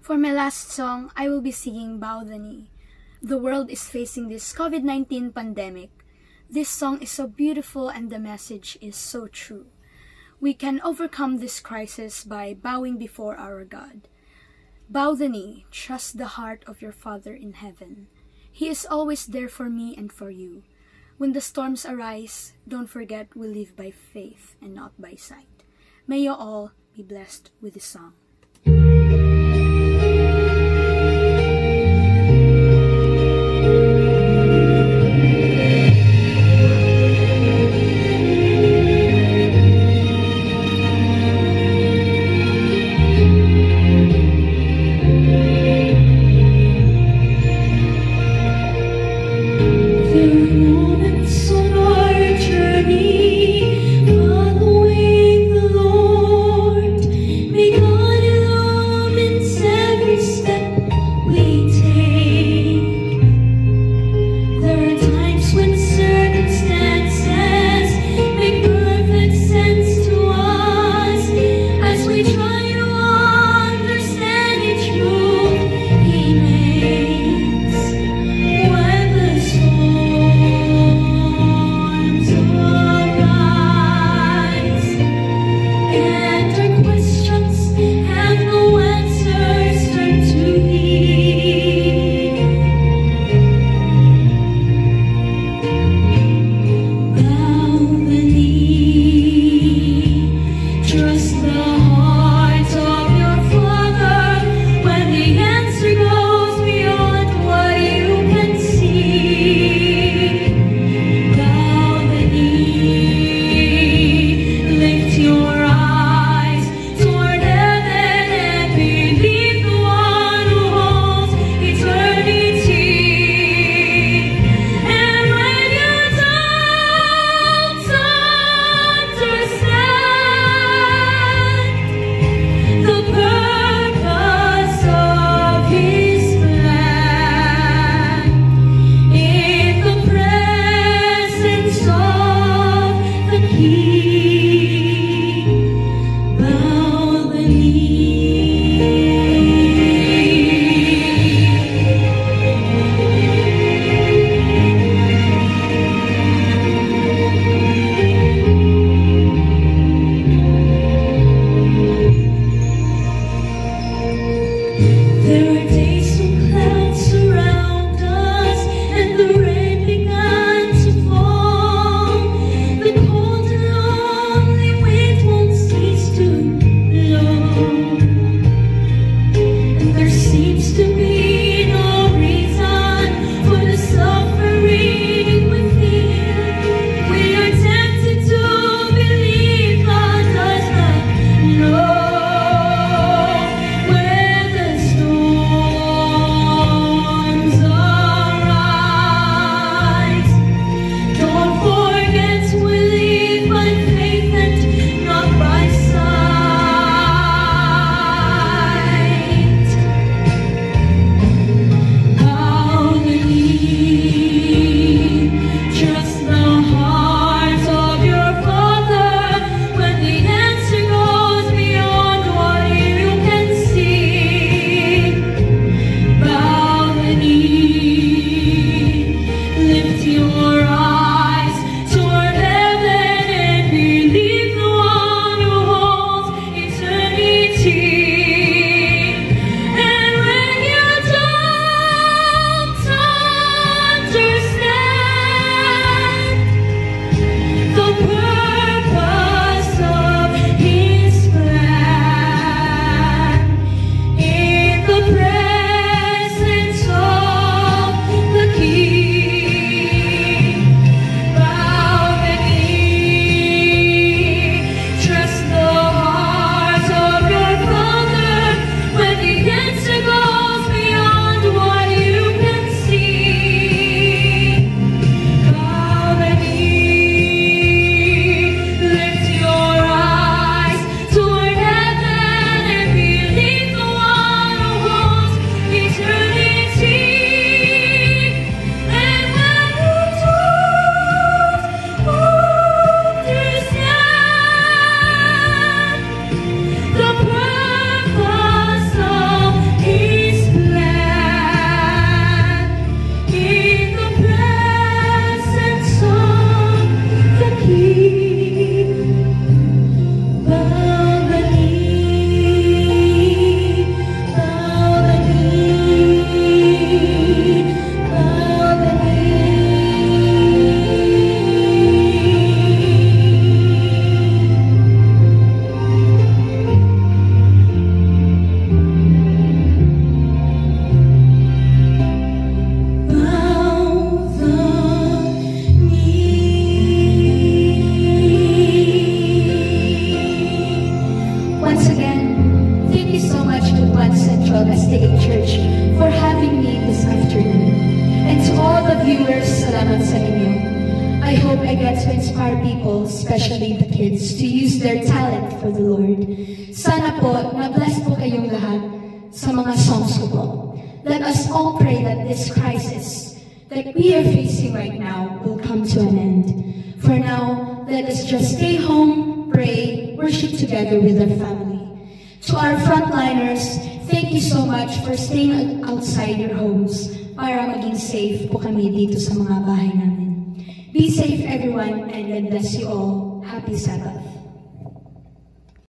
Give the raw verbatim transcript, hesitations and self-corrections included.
For my last song, I will be singing Bow the Knee. The world is facing this COVID nineteen pandemic. This song is so beautiful and the message is so true. We can overcome this crisis by bowing before our God. Bow the knee, trust the heart of your Father in heaven. He is always there for me and for you. When the storms arise, don't forget we live by faith and not by sight. May you all be blessed with this song. Following the Lord, may God Central S D A Church for having me this afternoon. And to all the viewers, salamat sa inyo. I hope I get to inspire people, especially the kids, to use their talent for the Lord. Sana po, na-bless po kayong lahat sa mga songs ko po. Let us all pray that this crisis that we are facing right now will come to an end. For now, let us just stay home, pray, worship together with our family. To our frontliners, thank you so much for staying outside your homes para maging safe po kami dito sa mga bahay namin. Be safe everyone, and God bless you all. Happy Sabbath.